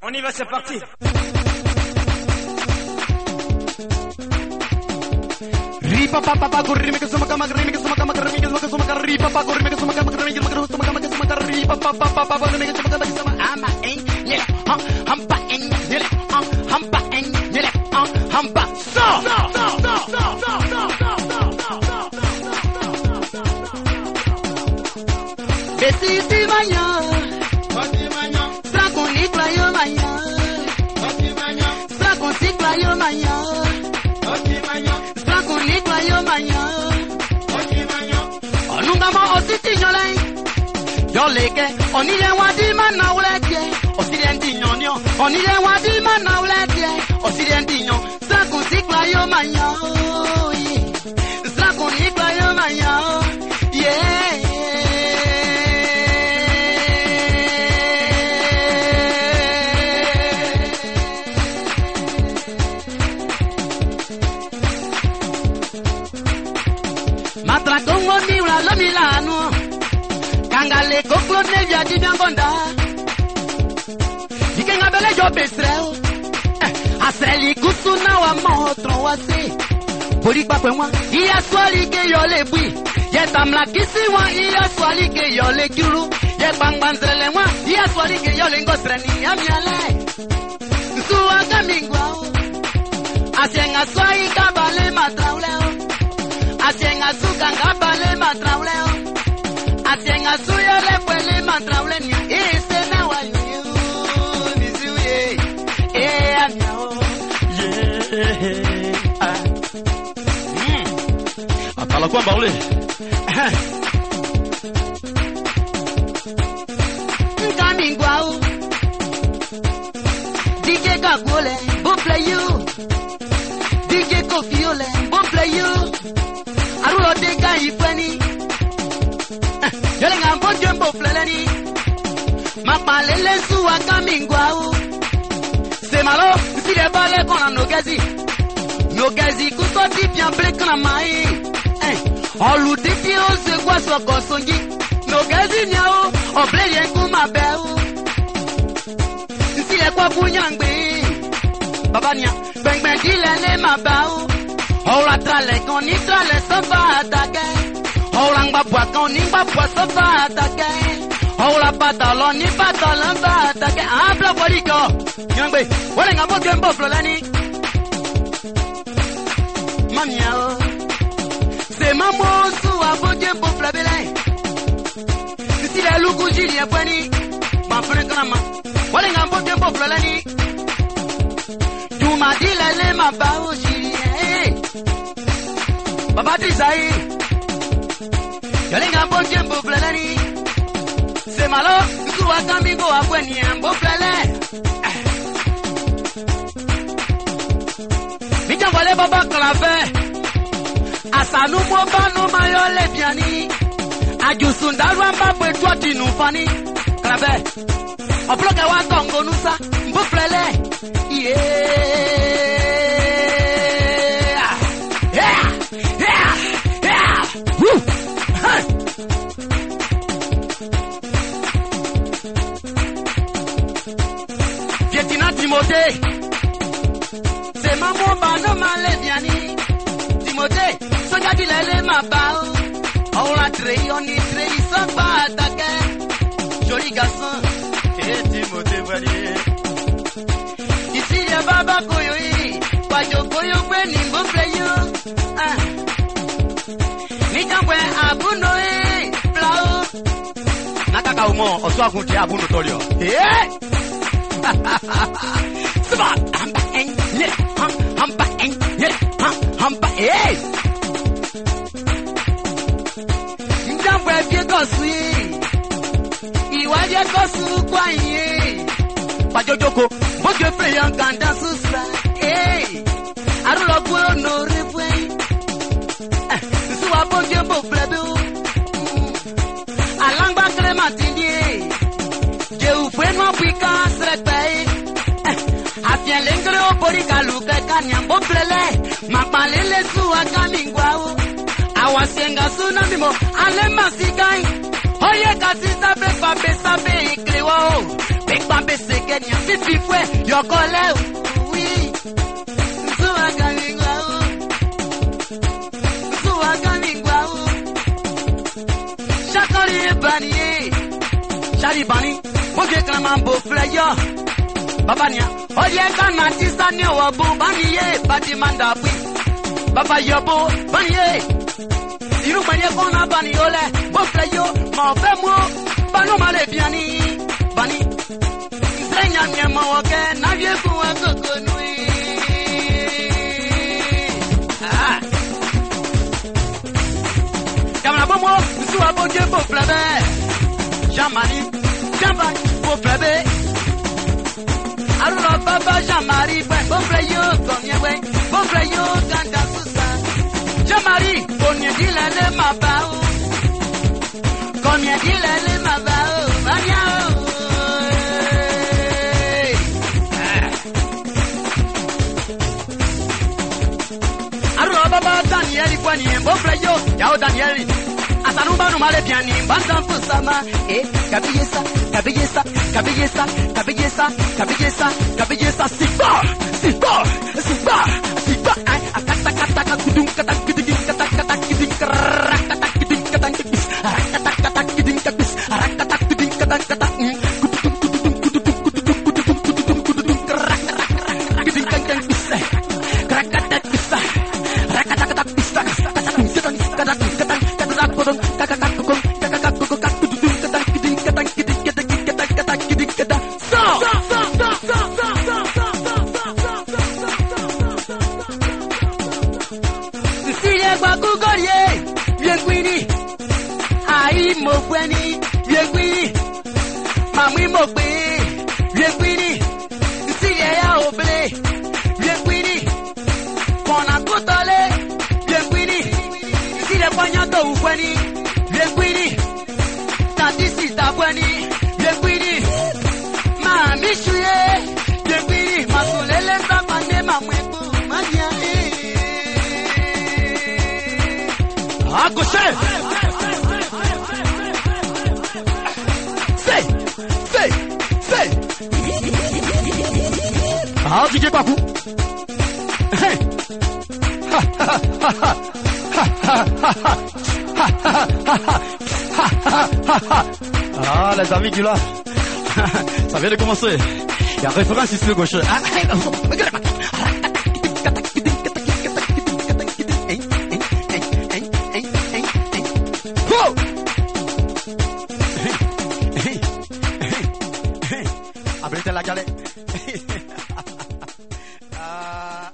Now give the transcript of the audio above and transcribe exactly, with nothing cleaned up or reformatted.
On y va, c'est parti. Ripa papa papa gurrime que suma kama gurrime que suma kama gurrime que suma kama ripa papa gurrime que suma kama gurrime que suma kama que suma kama ripa papa papa gurrime que suma kama que suma ama en yele ham hamba en yele ham hamba en yele ham hamba so Besiti manya Bati manya Sa con ikla yo manya Bati manya Sa con sikla yo manya Bati manya Nikla yo manya, oji manya. Onunga mo ositi nyole, yoleke. Onile wadi mana uleke, osiriendi nyonyo. Onile wadi mana uleke, osiriendi nyo. Sako nikla yo manya, sako nikla yo manya, yeah. Matra Congo ni una lo Milano, Kangale Koklo Nevia di Biangonda, Dikenga Bele yo Bestrel, Aseli Kusuna wa Motro wase, Borikba Pemwa, Iya Swali ke yo le bui, Ye Tamla Kisi wa Iya Swali ke yo le Kiru, Ye Bangbanzele wa Iya Swali ke yo le Ngostreni Amiale, Suwa Kamingwa, Asienga Swai Kabale Matrauleo. Asienga su kangabale matrauleo, asienga su yole pele matraulenia. Ese na wanyu nisuye, eh amiao, yeah. Hmm. Atala kwa baule. Nkamingwao, D J Kagole, bon play you. D J Kofiole, bon play you. Arulo dega ifeni Yole ngambo jembo fleleni Mapalele suwa kamingwao C'est malo, si le balé qu'on a nogezi Nogezi kusoti bien blek na mai Olu titi o se kwa so kosongi Nogezi nyao, oble yengu mabeu Si le kwa kunyangbe Babanya, beng beng dile ne mabau Ola trale con ni trale sofa atake. Ola ngabwa con ni ngabwa sofa atake. Ola patalon ni patalon fa atake. Abla boriko. Nyangbe, wale ngabo gembo flolani. Mamiao. C'est maman su abo gembo flabele. Si la lugu jili yapani. Ma frère grandma. Wale ngabo gembo flolani. Tu m'as dit la le ma bao jili. Baba Tizai, Yalinga Bonjembo Flelani, c'est malo, tu as camigo à Wenny and Boflele. Mika Vale Baba Clave, Asanu Mobano Mayole Piani, Ajusundaramba Petwati Nufani, Clave, a block a Wakongo Nusa, Boflele, yeah. Timothée, c'est maman bano malediani. Timothée, sonia di lele mabao. On la trei, on y trei, sans pas attaquer. Joli garçon, et Timothée voilier. Ici y'a baba koyoi, wajo koyo kwe nimbo playo. Nikambwe abuno e, plao. Nakaka umo, oswa kunti abuno tolio. Eh! Seba, hamba en, yeah, hamba en, yeah, hamba eh. Njambwe pie kosu, iwaje kosu kwa ye. Pajojoko, bojo fe yang kanda susra, eh. Arulo kwe no refwe, suwa bojo bo flebe. Alangba krematini, je ufwe no pika srekpe. Afia lengre o borika luka kanyambo plele. Mapalele suwa kamingwao. Awasenga sunamimo ale masikai. Oye kasita be pape sabe ikliwo. Be Bamba bese Kenya, fifi fue, yo cole, oui. Zua kamingwa u. Zua kamingwa u. Chakori baniye. Chari bani, moje klaman bo flayo. Babania, oye kana tisani wabu baniye, bati manda pui. Baba yobo, baniye. Iru baniye kona bani ole, bo flayo, ma fe mo, banu male biani, bani. Senya nyama wake, na vie kuwa koko nui. Ah. Kamana bomo, usuwa boje bo flabe. Jamani, jamani, bo flabe. Arula baba Jamari, bon flayo, comme yé, bon flayo, ganda susa. Jamari, bon yé dit le mabao. Comme yé dit le mabao, mania. Arula baba Daniel, kwani, bon flayo, yao Daniel. Asanuba no male piani, bantam fusama. Eh, kabiyesa, kabiyesa, kabiyesa, kabiyesa, kabiyesa, kabiyesa, sipa, sipa, sipa, sipa. Ay, akata kata kudung kata kiding kata kata kiding krak kata kiding kata kiding kata kata kiding kabis kata kiding kata kata kudung kudung kudung kudung kudung kudung kudung krak krak kiding kata bis krak kata bis krak kata kata bis kata kata kata kata kodong kata kata kodong kata kata kodong kata kudung kata kiding kata kiding kata kata kata kiding kata so Sisiye kwa kugorie Bienquini Ai mo kweni Bienquini Mamwi mo kwe Bienquini Sisiye ya oble Bienquini Kona kutole Bienquini Sisiye kwa nyoto ukweni Bienquini Tatisi tabweni Bienquini Mami shuye Bienquini Masulele sapane mamweku Manya À gauche. C'est, c'est, c'est. Ah, D J Papu. Ah, les amis du là. Ça vient de commencer. Il y a référence ici le gauche. Ah, regarde. Abrite la galette. Ah.